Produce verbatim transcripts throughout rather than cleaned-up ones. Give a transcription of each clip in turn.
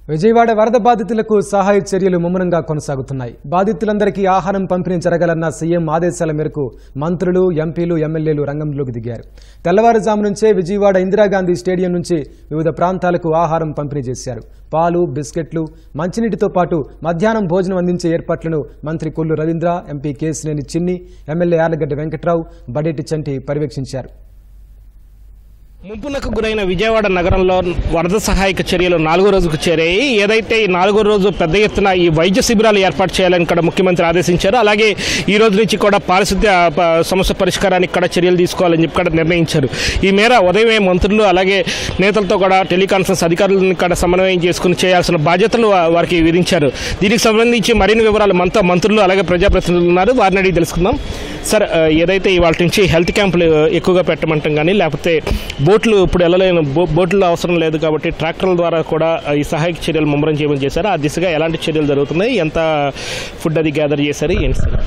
విజయవాడ వరద బాధితులకు సహాయ చర్యలు ముమ్మరంగా కొనసాగుతున్నాయి. బాధితులందరికీ ఆహారం పంపిణీ జరగాలన్న సీఎం ఆదేశాల మేరకు మంత్రులు, ఎంపీలు, ఎమ్మెల్యేలు రంగంలోకి దిగారు. తెల్లవారుజాము నుంచే విజయవాడ ఇందిరాగాంధీ స్టేడియం నుంచి వివిధ ప్రాంతాలకు ఆహారం పంపిణీ చేశారు. పాలు, బిస్కెట్లు, మంచినీటితో పాటు మధ్యాహ్నం భోజనం అందించే ఏర్పాట్లను మంత్రి కొల్లు రవీంద్ర, ఎంపీ కేశినేని చిన్ని, ఎమ్మెల్యే యార్లగడ్డ వెంకట్రావు, బడేటి చంటి పర్యవేక్షించారు. ముంపునకు గురైన విజయవాడ నగరంలో వరద సహాయక చర్యలు నాలుగో రోజుకు చేరాయి. ఏదైతే ఈ నాలుగో రోజు పెద్ద ఎత్తున ఈ వైద్య శిబిరాలు ఏర్పాటు చేయాలని ఇక్కడ ముఖ్యమంత్రి ఆదేశించారు. అలాగే ఈ రోజు నుంచి కూడా పారిశుద్ధ్య సమస్య పరిష్కారానికి ఇక్కడ చర్యలు తీసుకోవాలని చెప్పి ఇక్కడ నిర్ణయించారు. ఈ మేర ఉదయమే మంత్రులు అలాగే నేతలతో కూడా టెలికాన్ఫరెన్స్ అధికారులను ఇక్కడ సమన్వయం చేసుకుని చేయాల్సిన బాధ్యతలు వారికి విధించారు. దీనికి సంబంధించి మరిన్ని వివరాలు మనతో మంత్రులు అలాగే ప్రజాప్రతినిధులు ఉన్నారు, వారిని అడిగి తెలుసుకుందాం. సార్, ఏదైతే ఇవాళ నుంచి హెల్త్ క్యాంపులు ఎక్కువగా పెట్టమంటాం కానీ లేకపోతే బోట్లు ఇప్పుడు వెళ్ళలేని బోట్లు అవసరం లేదు కాబట్టి ట్రాక్టర్ల ద్వారా కూడా ఈ సహాయక చర్యలు ముమ్మరం చేయమని చేశారు. ఆ దిశగా ఎలాంటి చర్యలు జరుగుతున్నాయి, ఎంత ఫుడ్ అది గ్యాదర్ చేశారు, ఏంటి సార్?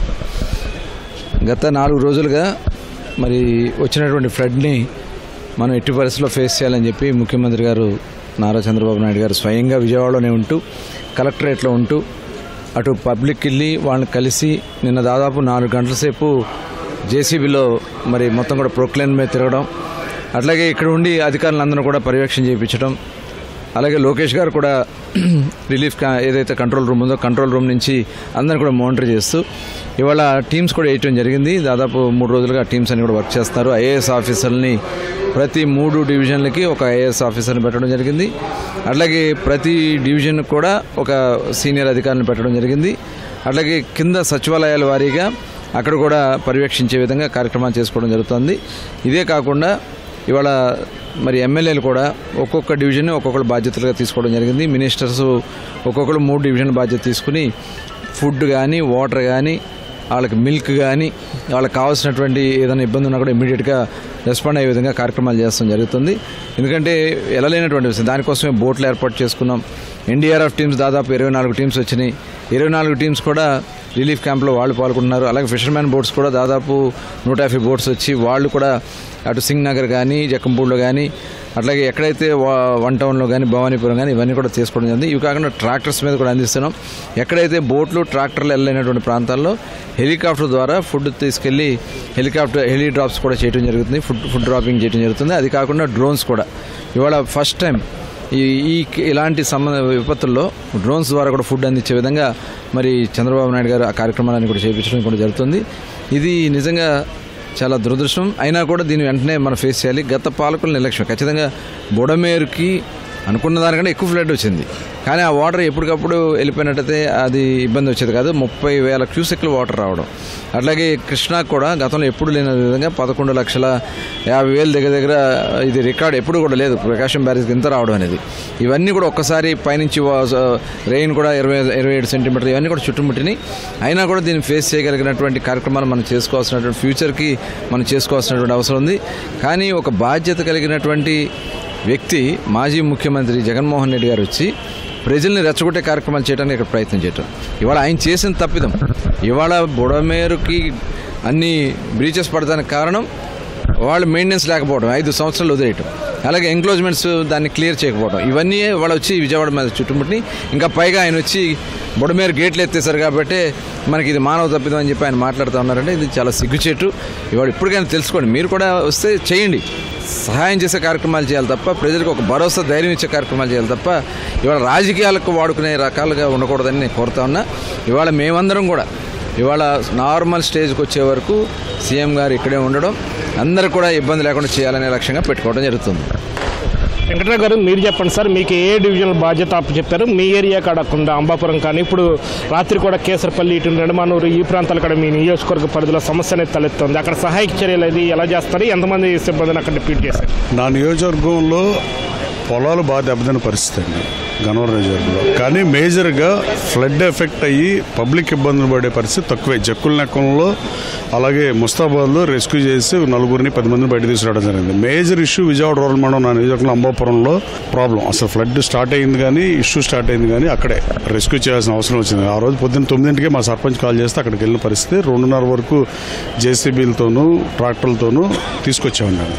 గత నాలుగు రోజులుగా మరి వచ్చినటువంటి ఫ్లడ్ని మనం ఎట్టి పరిస్థితుల్లో ఫేస్ చేయాలని చెప్పి ముఖ్యమంత్రి గారు నారా చంద్రబాబు నాయుడు గారు స్వయంగా విజయవాడలోనే ఉంటూ కలెక్టరేట్లో ఉంటూ అటు పబ్లిక్ వెళ్ళి వాళ్ళని కలిసి నిన్న దాదాపు నాలుగు గంటల సేపు జేసీబీలో మరి మొత్తం కూడా ప్రొక్లైన్ మీద తిరగడం, అట్లాగే ఇక్కడ ఉండి అధికారులందరూ కూడా పర్యవేక్షణ చేయించడం, అలాగే లోకేష్ గారు కూడా రిలీఫ్ ఏదైతే కంట్రోల్ రూమ్ ఉందో కంట్రోల్ రూమ్ నుంచి అందరిని కూడా మానిటర్ చేస్తూ ఇవాళ టీమ్స్ కూడా వేయటం జరిగింది. దాదాపు మూడు రోజులుగా టీమ్స్ అన్ని కూడా వర్క్ చేస్తారు. ఐఏఎస్ ఆఫీసర్ని ప్రతి మూడు డివిజన్లకి ఒక ఐఏఎస్ ఆఫీసర్ని పెట్టడం జరిగింది. అట్లాగే ప్రతి డివిజన్ కూడా ఒక సీనియర్ అధికారిని పెట్టడం జరిగింది. అట్లాగే కింద సచివాలయాల వారీగా అక్కడ కూడా పర్యవేక్షించే విధంగా కార్యక్రమాలు చేసుకోవడం జరుగుతుంది. ఇదే కాకుండా ఇవాళ మరి ఎమ్మెల్యేలు కూడా ఒక్కొక్క డివిజన్ ఒక్కొక్కరు బాధ్యతలుగా తీసుకోవడం జరిగింది. మినిస్టర్స్ ఒక్కొక్కరు మూడు డివిజన్ బాధ్యత తీసుకుని ఫుడ్ కానీ వాటర్ కానీ వాళ్ళకి మిల్క్ కానీ వాళ్ళకి కావాల్సినటువంటి ఏదైనా ఇబ్బంది ఉన్నా కూడా ఇమీడియట్గా రెస్పాండ్ అయ్యే విధంగా కార్యక్రమాలు చేస్తాం జరుగుతుంది. ఎందుకంటే వెళ్ళలేనటువంటి విషయం, దానికోసమే బోట్లు ఏర్పాటు చేసుకున్నాం. ఎన్డీఆర్ఎఫ్ టీమ్స్ దాదాపు ఇరవై నాలుగు టీమ్స్ వచ్చినాయి. ఇరవై నాలుగు టీమ్స్ కూడా రిలీఫ్ క్యాంప్లో వాళ్ళు పాల్గొంటున్నారు. అలాగే ఫిషర్మ్యాన్ బోట్స్ కూడా దాదాపు నూట యాభై బోట్స్ వచ్చి వాళ్ళు కూడా అటు సింగ్ నగర్ కానీ జక్కంపూడిలో కానీ అట్లాగే ఎక్కడైతే వన్ టౌన్లో కానీ భవానీపురం కానీ ఇవన్నీ కూడా తీసుకోవడం జరిగింది. ఇవి కాకుండా ట్రాక్టర్స్ మీద కూడా అందిస్తున్నాం. ఎక్కడైతే బోట్లు ట్రాక్టర్లు వెళ్ళలేనటువంటి ప్రాంతాల్లో హెలికాప్టర్ ద్వారా ఫుడ్ తీసుకెళ్లి హెలికాప్టర్ హెలి డ్రాప్స్ కూడా చేయడం జరుగుతుంది, ఫుడ్ ఫుడ్ డ్రాపింగ్ చేయడం జరుగుతుంది. అది కాకుండా డ్రోన్స్ కూడా ఇవాళ ఫస్ట్ టైం ఈ ఈ ఇలాంటి సంబంధ విపత్తుల్లో డ్రోన్స్ ద్వారా కూడా ఫుడ్ అందించే విధంగా మరి చంద్రబాబు నాయుడు గారు ఆ కార్యక్రమాలను కూడా చేయించడం కూడా జరుగుతుంది. ఇది నిజంగా చాలా దురదృష్టం. అయినా కూడా దీన్ని వెంటనే మనం ఫేస్ చేయాలి. గత పాలకుల నిర్లక్ష్యం, ఖచ్చితంగా బుడమేరుకి అనుకున్న దానికంటే ఎక్కువ ఫ్లడ్ వచ్చింది, కానీ ఆ వాటర్ ఎప్పటికప్పుడు వెళ్ళిపోయినట్టయితే అది ఇబ్బంది వచ్చేది కాదు. ముప్పై వేల క్యూసెక్లు వాటర్ రావడం, అట్లాగే కృష్ణాకు కూడా గతంలో ఎప్పుడు లేని విధంగా పదకొండు లక్షల యాభై వేలు దగ్గర దగ్గర ఇది రికార్డ్ ఎప్పుడు కూడా లేదు ప్రకాశం బ్యారేజ్కి ఇంత రావడం అనేది. ఇవన్నీ కూడా ఒక్కసారి పైనుంచి రెయిన్ కూడా ఇరవై ఇరవై ఏడు సెంటీమీటర్లు ఇవన్నీ కూడా చుట్టుముట్టినాయి. అయినా కూడా దీన్ని ఫేస్ చేయగలిగినటువంటి కార్యక్రమాలు మనం చేసుకోవాల్సినటువంటి ఫ్యూచర్కి మనం చేసుకోవాల్సినటువంటి అవసరం ఉంది. కానీ ఒక బాధ్యత కలిగినటువంటి వ్యక్తి మాజీ ముఖ్యమంత్రి జగన్మోహన్ రెడ్డి గారు వచ్చి ప్రజల్ని రెచ్చగొట్టే కార్యక్రమాలు చేయడానికి ఇక్కడ ప్రయత్నం చేయటం ఇవాళ ఆయన చేసిన తప్పిదం. ఇవాళ బుడమేరుకి అన్ని బ్రీచెస్ పడడానికి కారణం వాళ్ళు మెయింటెనెన్స్ లేకపోవడం, ఐదు సంవత్సరాలు వదిలేయటం, అలాగే ఎంక్లోజ్మెంట్స్ దాన్ని క్లియర్ చేయకపోవడం, ఇవన్నీ వాళ్ళు వచ్చి విజయవాడ మీద చుట్టుముట్టి ఇంకా పైగా ఆయన వచ్చి బుడమేరు గేట్లు ఎత్తేసారు కాబట్టి మనకి ఇది మానవ తప్పిదం అని చెప్పి ఆయన మాట్లాడుతూ ఉన్నారంటే ఇది చాలా సిగ్గుచేటు. ఇవాళ ఇప్పటికైనా తెలుసుకోండి, మీరు కూడా వస్తే చేయండి, సహాయం చేసే కార్యక్రమాలు చేయాలి తప్ప ప్రజలకు ఒక భరోసా ధైర్యం ఇచ్చే కార్యక్రమాలు చేయాలి తప్ప ఇవాళ రాజకీయాలకు వాడుకునే రకాలుగా ఉండకూడదని నేను కోరుతా ఉన్నా. ఇవాళ మేమందరం కూడా ఇవాళ నార్మల్ స్టేజ్కి వచ్చే వరకు సీఎం గారు ఇక్కడే ఉండడం, అందరూ కూడా ఇబ్బంది లేకుండా చేయాలనే లక్ష్యంగా పెట్టుకోవడం జరుగుతుంది. వెంకటరావు గారు, మీరు చెప్పండి సార్, మీకు ఏ డివిజనల్ బాధ్యత అప్పు చెప్పారు? మీ ఏరియా కాడకుండా అంబాపురం కానీ ఇప్పుడు రాత్రి కూడా కేసరపల్లి, ఇటు రెడమానూరు ఈ ప్రాంతాలు కూడా మీ నియోజకవర్గ పరిధిలో సమస్య అనేది తలెత్తుంది. అక్కడ సహాయక చర్యలు అది ఎలా చేస్తారు? ఎంతమంది సిబ్బందిని అక్కడ డిప్యూట్ చేశారు? నా నియోజకవర్గంలో పొలాలు బాగా దెబ్బతిన్న పరిస్థితి అండి గన్నవరం నియోజకవర్గంలో, కానీ మేజర్గా ఫ్లడ్ ఎఫెక్ట్ అయ్యి పబ్లిక్ ఇబ్బందులు పడే పరిస్థితి తక్కువే. జక్కుల నెక్కంలో అలాగే ముస్తాబాద్లో రెస్క్యూ చేసి నలుగురిని పది మందిని బయట తీసుకురావడం జరిగింది. మేజర్ ఇష్యూ విజయవాడ రూరల్ మండలం నా నియోజకవర్గంలో అంబాపురంలో ప్రాబ్లం, అసలు ఫ్లడ్ స్టార్ట్ అయింది కానీ ఇష్యూ స్టార్ట్ అయింది కానీ అక్కడే రెస్క్యూ చేయాల్సిన అవసరం వచ్చింది. ఆ రోజు పొద్దున్న తొమ్మిదింటికే మా సర్పంచ్ కాల్ చేస్తే అక్కడికి వెళ్ళిన పరిస్థితి. రెండున్నర వరకు జేసీబీలతోనూ ట్రాక్టర్లతోనూ తీసుకొచ్చామండి.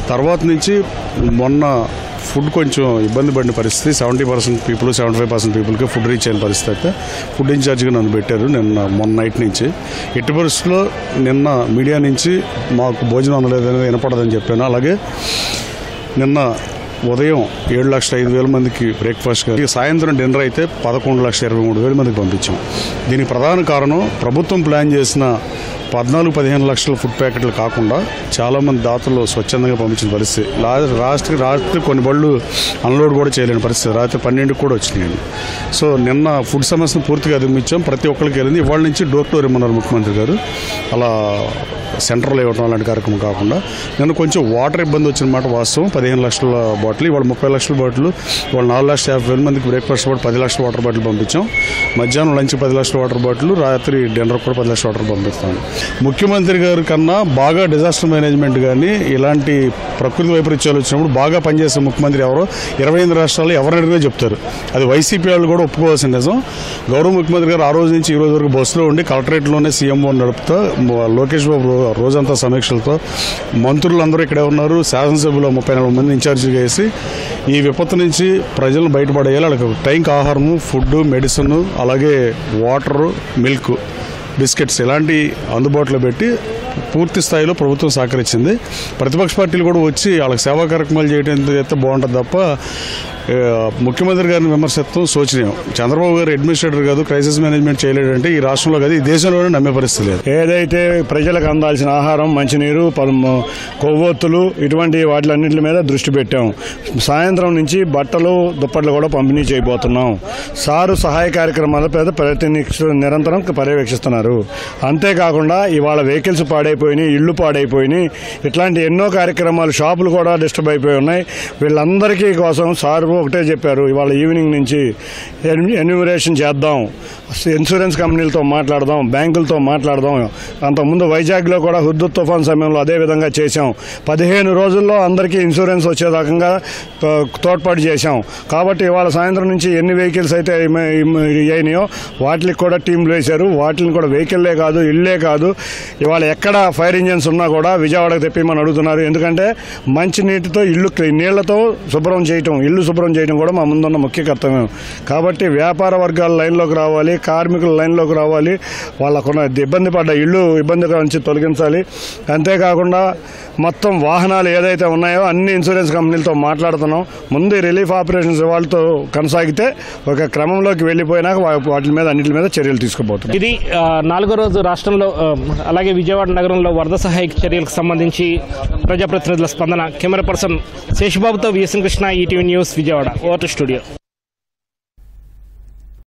తర్వాత నుంచి మొన్న ఫుడ్ కొంచెం ఇబ్బంది పడిన పరిస్థితి, seventy percent people seventy five percent పీపుల్కి ఫుడ్ రీచ్ అయిన పరిస్థితి అయితే ఫుడ్ ఇన్ఛార్జ్గా నన్ను పెట్టారు నిన్న మొన్న నైట్ నుంచి. ఎట్టి పరిస్థితుల్లో నిన్న మీడియా నుంచి మాకు భోజనం అందలేదని వినపడదని చెప్పాను. అలాగే నిన్న ఉదయం ఏడు లక్షల ఐదు వేల మందికి బ్రేక్ఫాస్ట్, సాయంత్రం డిన్నర్ అయితే పదకొండు లక్షల ఇరవై మూడు వేల మందికి పంపించాం. దీనికి ప్రధాన కారణం ప్రభుత్వం ప్లాన్ చేసిన పద్నాలుగు పదిహేను లక్షల ఫుడ్ ప్యాకెట్లు కాకుండా చాలామంది దాతలు స్వచ్ఛందంగా పంపించిన పరిస్థితి. రాత్రి రాత్రి కొన్ని బళ్ళు అన్లోడ్ కూడా చేయలేని పరిస్థితి, రాత్రి పన్నెండుకి కూడా వచ్చినాయండి. సో నిన్న ఫుడ్ సమస్యను పూర్తిగా అధిగమించాం. ప్రతి ఒక్కరికి వెళ్ళింది. ఇవాళ నుంచి డోర్ టు డోర్ ఇమ్మన్నారు ముఖ్యమంత్రి గారు. అలా సెంటర్లో ఇవ్వడం అలాంటి కార్యక్రమం కాకుండా నిన్న కొంచెం వాటర్ ఇబ్బంది వచ్చిన మాట వాస్తవం. పదిహేను లక్షల బాటిల్, ఇవాళ ముప్పై లక్షల బాటిల్, ఇవాళ నాలుగు లక్షల యాభై వేల మందికి బ్రేక్ఫాస్ట్ కూడా పది లక్షల వాటర్ బాటిల్ పంపించాం. మధ్యాహ్నం లంచ్ పది లక్షల వాటర్ బాటిల్, రాత్రి డిన్నర్ కూడా పది లక్షల వాటర్ పంపిస్తాం. ముఖ్యమంత్రి గారి కన్నా బాగా డిజాస్టర్ మేనేజ్మెంట్ కానీ ఇలాంటి ప్రకృతి వైపరీత్యాలు వచ్చినప్పుడు బాగా పనిచేసే ముఖ్యమంత్రి ఎవరో ఇరవై ఎనిమిది రాష్ట్రాల్లో ఎవరిని అడిగినా చెప్తారు. అది వైసీపీ వాళ్ళు కూడా ఒప్పుకోవాల్సిన నిజం. గౌరవ ముఖ్యమంత్రి గారు ఆ రోజు నుంచి ఈ రోజు వరకు బస్సులో ఉండి కలెక్టరేట్లోనే సీఎంఓ నడుపుతూ లోకేష్ బాబు రోజంతా సమీక్షలతో మంత్రులందరూ ఇక్కడే ఉన్నారు. శాసనసభ్యులు ముప్పై నాలుగు మంది ఇన్ఛార్జిగా వేసి ఈ విపత్తు నుంచి ప్రజలను బయటపడేయాలి. వాళ్ళకి టైంకి ఆహారము, ఫుడ్, మెడిసిన్, అలాగే వాటరు, మిల్క్, బిస్కెట్స్ ఇలాంటి అందుబాటులో పెట్టి పూర్తి స్థాయిలో ప్రభుత్వం సహకరించింది. ప్రతిపక్ష పార్టీలు కూడా వచ్చి వాళ్ళకి సేవా కార్యక్రమాలు చేయడం చేస్తే బాగుంటుంది తప్ప ముఖ్యమంత్రి గారిని విమర్శిస్తాం శోచనీయం. చంద్రబాబు గారు అడ్మినిస్ట్రేటర్ కాదు, క్రైసిస్ మేనేజ్మెంట్ చేయలేడంటే ఈ రాష్ట్రంలో కాదు, ఈ దేశంలోనే నమ్మే పరిస్థితి లేదు. ఏదైతే ప్రజలకు అందాల్సిన ఆహారం, మంచినీరు, కొవ్వొత్తులు ఇటువంటి వాటిలన్నింటి మీద దృష్టి పెట్టాం. సాయంత్రం నుంచి బట్టలు, దుప్పట్లు కూడా పంపిణీ చేయబోతున్నాం. సారు సహాయ కార్యక్రమాల మీద ప్రతి నిరంతరం పర్యవేక్షిస్తున్నారు. అంతేకాకుండా ఇవాళ వెహికల్స్ పాడైపోయినాయి, ఇళ్లు పాడైపోయినాయి, ఇట్లాంటి ఎన్నో కార్యక్రమాలు, షాపులు కూడా డిస్టర్బ్ అయిపోయి ఉన్నాయి. వీళ్ళందరికీ కోసం సార్ ఒకటే చెప్పారు, ఇవాళ ఈవినింగ్ నుంచి ఎన్యూమరేషన్ చేద్దాం, ఇన్సూరెన్స్ కంపెనీలతో మాట్లాడదాం, బ్యాంకులతో మాట్లాడదాం. అంతకుముందు వైజాగ్లో కూడా హుద్దుద్ తుఫాన్ సమయంలో అదే విధంగా చేశాం. పదిహేను రోజుల్లో అందరికీ ఇన్సూరెన్స్ వచ్చేదాకా తోడ్పాటు చేశాం. కాబట్టి ఇవాళ సాయంత్రం నుంచి ఎన్ని వెహికల్స్ అయితే అయినాయో వాటికి కూడా టీంలు వేశారు. వాటిని కూడా వెహికల్లే కాదు, ఇళ్లే కాదు, ఇవాళ ఎక్కడ ఫైర్ ఇంజన్స్ ఉన్నా కూడా విజయవాడకు తెప్పిమని అడుగుతున్నారు. ఎందుకంటే మంచి నీటితో ఇల్లు, నీళ్లతో శుభ్రం చేయటం, ఇల్లు శుభ్రం చేయడం కూడా మా ముందున్న ముఖ్య కర్తవ్యం. కాబట్టి వ్యాపార వర్గాల లైన్లోకి రావాలి, కార్మికుల లైన్లోకి రావాలి, వాళ్ళకున్న ఇబ్బంది పడ్డ ఇల్లు ఇబ్బందిగా నుంచి తొలగించాలి. అంతేకాకుండా మొత్తం వాహనాలు ఏదైతే ఉన్నాయో అన్ని ఇన్సూరెన్స్ కంపెనీలతో మాట్లాడుతున్నాం. ముందు రిలీఫ్ ఆపరేషన్స్ వాళ్ళతో కొనసాగితే ఒక క్రమంలోకి వెళ్ళిపోయినాక వాటి మీద అన్నిటి మీద చర్యలు తీసుకుపోతున్నాం. ఇది నాలుగో రోజు రాష్ట్రంలో అలాగే విజయవాడ నగరంలో వరద సహాయక చర్యలకు సంబంధించి ప్రజాప్రతినిధుల స్పందన. కెమెరా పర్సన్ శేషబాబుతో VSN Krishna, ETV news, Vijayawada. Over to studio.